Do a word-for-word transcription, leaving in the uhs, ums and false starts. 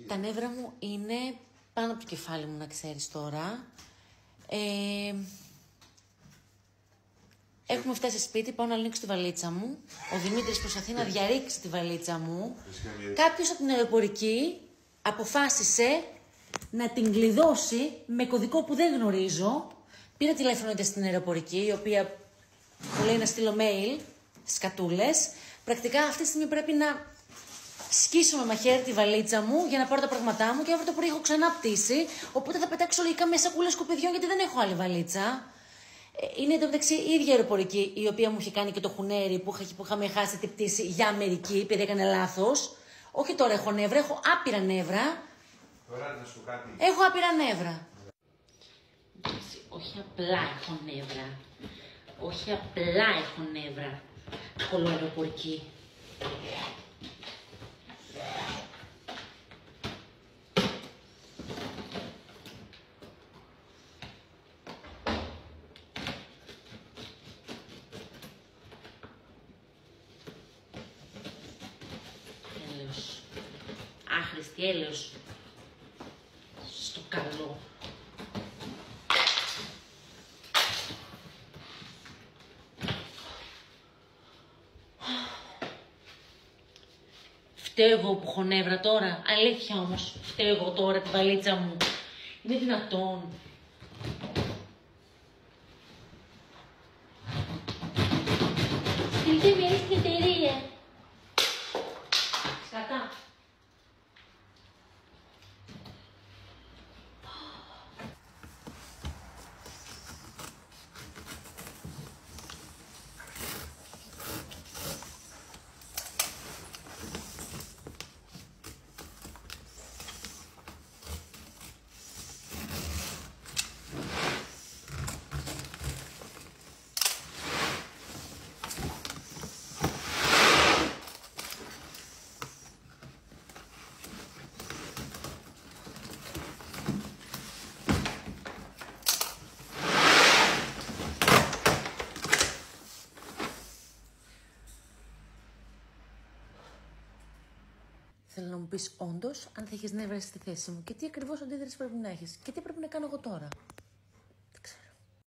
Τα νεύρα μου είναι πάνω από το κεφάλι μου, να ξέρεις τώρα. Ε, έχουμε φτάσει σπίτι, πάω να ανοίξω τη βαλίτσα μου. Ο Δημήτρης προσπαθεί να διαρρήξει τη βαλίτσα μου. Κάποιος από την αεροπορική αποφάσισε να την κλειδώσει με κωδικό που δεν γνωρίζω. Πήρα τηλέφωνο στην αεροπορική, η οποία μου λέει να στείλω mail, σκατούλες. Πρακτικά αυτή τη στιγμή πρέπει να σκίσω με μαχαίρι τη βαλίτσα μου για να πάρω τα πράγματά μου και αύριο το πρωί έχω ξανά πτήσει. Οπότε θα πετάξω λογικά μέσα σακούλες σκουπιδιών γιατί δεν έχω άλλη βαλίτσα. Είναι εντωμεταξύ η ίδια αεροπορική η οποία μου είχε κάνει και το χουνέρι που, είχα, που είχαμε χάσει την πτήση για Αμερική επειδή έκανε λάθος. Όχι τώρα έχω νεύρα, έχω άπειρα νεύρα. Τώρα να σου κάτι. Έχω άπειρα νεύρα. Όχι απλά έχω νεύρα. Όχι απλά έχω νεύρα. Κολοαεροπορική. Έλεος. Άχρηστη έλεος. Στο καλό. Φταίω εγώ που έχω νεύρα τώρα. Αλήθεια όμως. Φταίω εγώ τώρα τη βαλίτσα μου. Είναι δυνατόν. Στείλτε μια στην εταιρεία. Σκατά. Θέλω να μου πεις όντως αν θα έχεις νεύρα στη θέση μου και τι ακριβώς αντίδραση πρέπει να έχεις και τι πρέπει να κάνω εγώ τώρα.